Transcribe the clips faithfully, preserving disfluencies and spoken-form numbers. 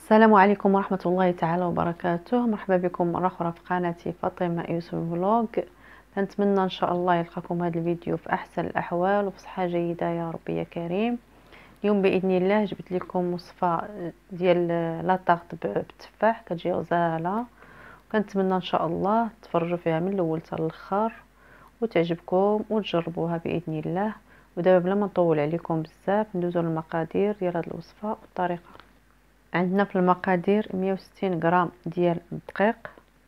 السلام عليكم ورحمة الله تعالى وبركاته. مرحبا بكم مرة أخرى في قناتي فاطمة يوسف فلوج. نتمنى إن شاء الله يلقاكم هذا الفيديو في أحسن الأحوال وبصحة جيدة يا رب يا كريم. اليوم بإذن الله جبت لكم وصفة ديال لا طاغط بالتفاح، كتجي غزالة، وكنتمنى إن شاء الله تفرجوا فيها من الأول حتى الآخر وتعجبكم وتجربوها بإذن الله. ودابا بلا ما نطول عليكم بزاف ندوزو للمقادير ديال هذه الوصفة والطريقة. عندنا في المقادير مية وستين غرام ديال الدقيق،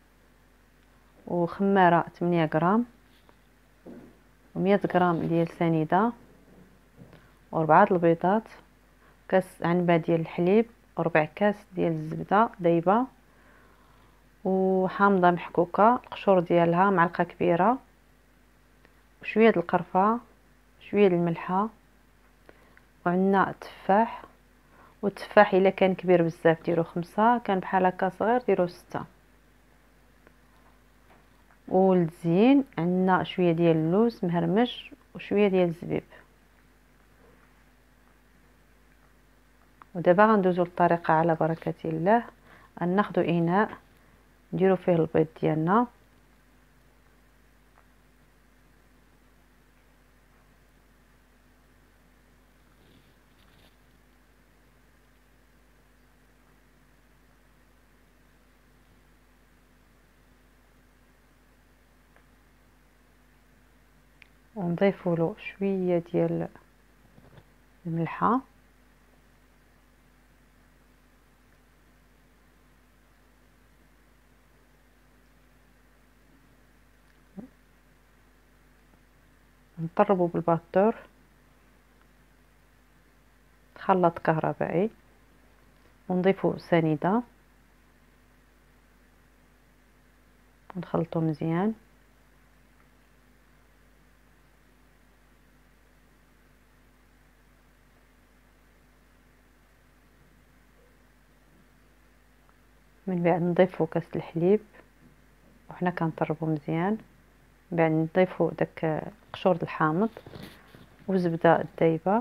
وخمارة ثمانية غرام، ومية غرام ديال سنيدة، وأربعة البيضات، كاس عنبة ديال الحليب، وربع كاس ديال الزبدة ذايبة، وحامضة محكوكة القشور ديالها معلقة كبيرة، وشوية د القرفة، شوية د الملحة، وعندنا التفاح. والتفاح الا كان كبير بزاف ديرو خمسة، كان بحال هكا صغير ديرو ستة. والزين عندنا شويه ديال اللوز مهرمش وشويه ديال الزبيب. ودابا غندوزو للطريقه على بركه الله. غناخدو اناء نديرو فيه البيض ديالنا، ونضيفو له شويه ديال الملحه، نطربو بالباتور خلاط كهربائي، ونضيفو سنيده ونخلطو مزيان. من بعد نضيفو كاس الحليب وحنا كنطربو مزيان. من بعد نضيفو داك قشور الحامض وزبده الذايبه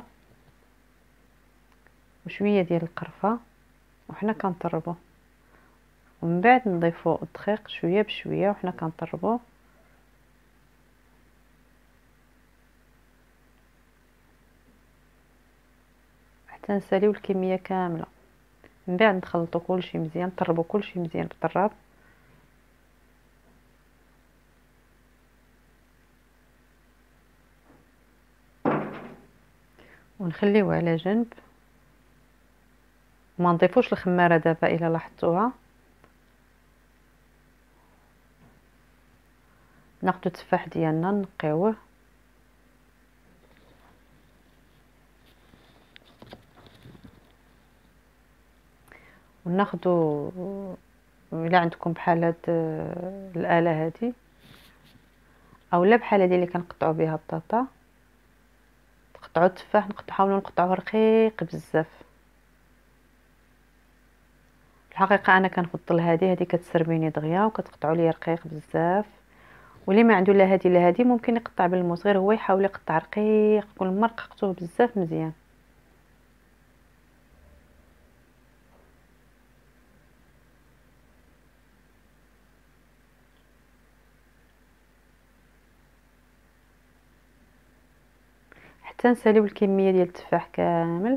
وشويه ديال القرفه وحنا كنطربو. ومن بعد نضيفو الدقيق شويه بشويه وحنا كنطربو. حتى نساليو الكميه كامله. من بعد نخلطو كلشي مزيان، نطربو كلشي مزيان بالطراب. ونخليوه على جنب، وما نضيفوش الخماره دابا الا لاحظتوها. ناخدو التفاح ديالنا نقيوه، وناخدو الا عندكم بحال هاد الاله هادي اولا بحال هادي اللي كنقطعوا بها البطاطا، تقطعوا التفاح نحاولوا نقطعوه رقيق بزاف. الحقيقه انا كنفضل هذه هذه كتسربيني دغيا وكتقطعوا لي رقيق بزاف. واللي ما عنده لا هذه لا هذه ممكن يقطع بالموس، غير هو يحاول يقطع رقيق، كل مره رققتوه بزاف مزيان. حتى نساليو الكميه ديال التفاح كامل.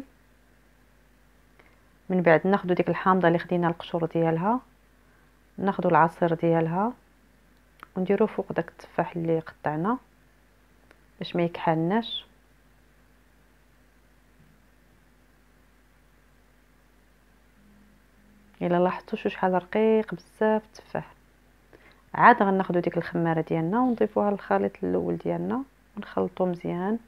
من بعد ناخذ ديك الحامضه اللي خدينا القشور ديالها، ناخذ العصير ديالها ونديروه فوق داك التفاح اللي قطعنا باش ما يكحلناش. الا لاحظتوا شو شحال رقيق بزاف التفاح. عاد غناخذوا ديك الخماره ديالنا ونضيفوها للخليط الاول ديالنا ونخلطو مزيان.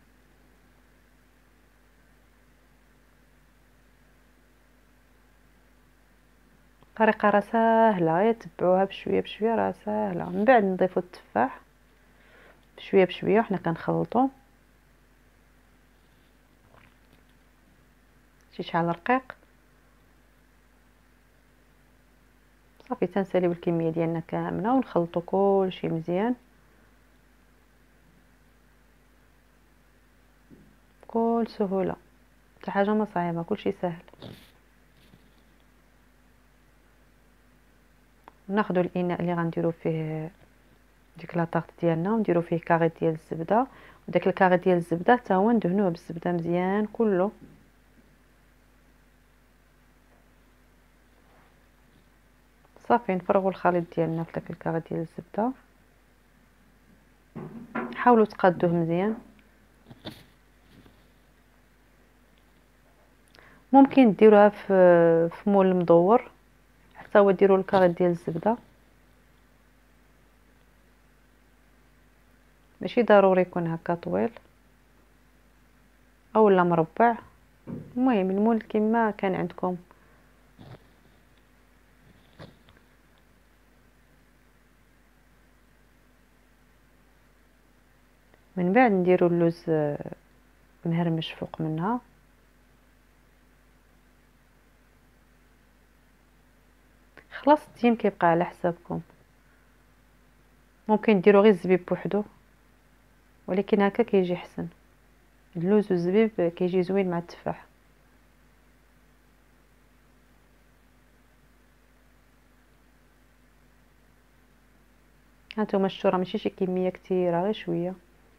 الطريقه راه ساهله، غير تبعوها بشويه بشويه راه ساهله. من بعد نضيفوا التفاح بشويه بشويه وحنا كنخلطو. شي شحال رقيق صافي. تنساليو الكميه ديالنا كامله ونخلطو كلشي مزيان بكل سهوله. حتى حاجه ما صعيبه، كلشي سهل. ناخذ الاناء اللي غنديروا فيه ديك لاطاغ ديالنا ونديروا فيه كاري ديال الزبده، وداك الكاري ديال الزبده حتى هو ندهنوه بالزبده مزيان كله. صافي نفرغوا الخليط ديالنا في داك الكاري ديال الزبده، حاولوا تقادوه مزيان. ممكن ديروها في في مول مدور حتى هو ديروا الكاري ديال الزبده، ماشي ضروري يكون هكا طويل اولا مربع، المهم المول كما كان عندكم. من بعد نديروا اللوز مهرمش فوق منها. خلاص التيم كيبقى على حسابكم، ممكن ديروا غير الزبيب بوحدو ولكن هكا كيجي حسن. اللوز والزبيب كيجي زوين مع التفاح. هانتوما الشورى ماشي شي كميه كثيره، غير شويه.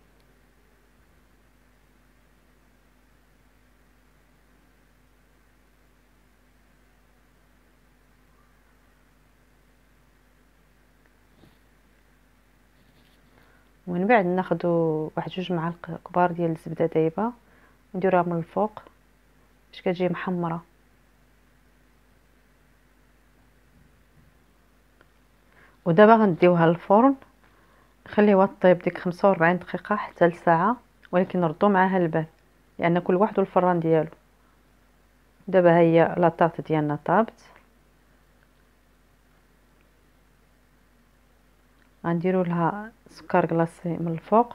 ومن بعد ناخذوا واحد جوج معالق كبار ديال الزبده دايبه ونديروها من الفوق باش كتجي محمره. ودابا غنديوها للفرن، خليوها طيب ديك خمسة وأربعين دقيقه حتى لساعه، ولكن ردوا معاها البال لان كل واحد والفران ديالو. دابا هي لاطاط ديالنا طابت، غنديروا لها سكر كلاصي من الفوق.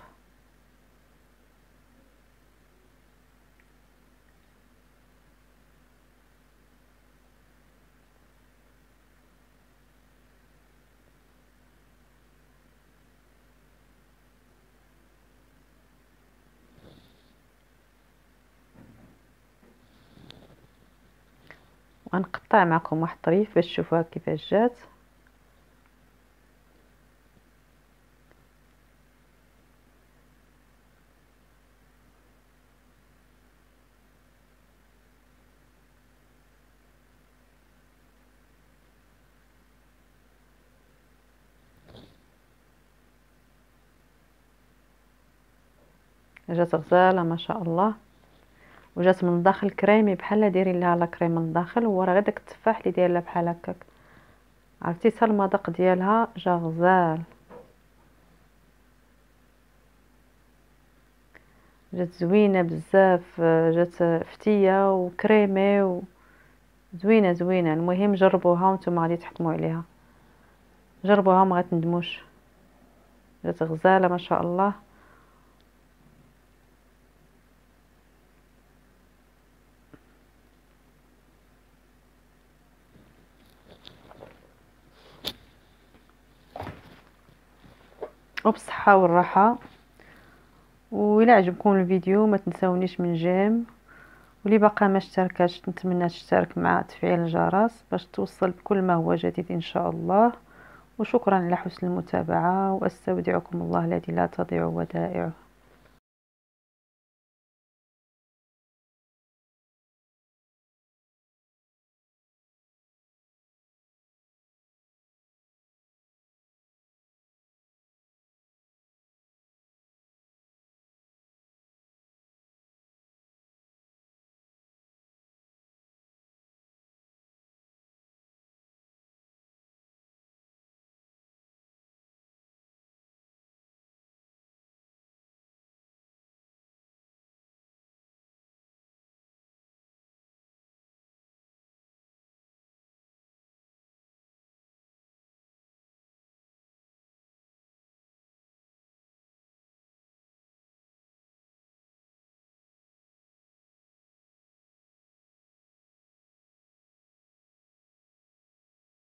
وغنقطع معكم واحد الطريف باش تشوفوها كيفاش جات. جات غزاله ما شاء الله، وجات من الداخل كريمي بحال دايرين لها لا كريم من الداخل، هو راه غير داك التفاح اللي داير لها بحال هكاك. عرفتي حتى المذاق ديالها جا غزال، جات زوينه بزاف، جات فتيه وكريمي و زوينه زوينه. المهم جربوها وانتم غادي تحكموا عليها، جربوها ما غتندموش. جات غزاله ما شاء الله. وبصحة والراحة. وإلا عجبكم الفيديو ما تنساونيش من جيم، واللي باقا ما اشتركاش نتمنى تشترك مع تفعيل الجرس باش توصل بكل ما هو جديد ان شاء الله. وشكرا على حسن المتابعة، واستودعكم الله الذي لا تضيع ودائعه.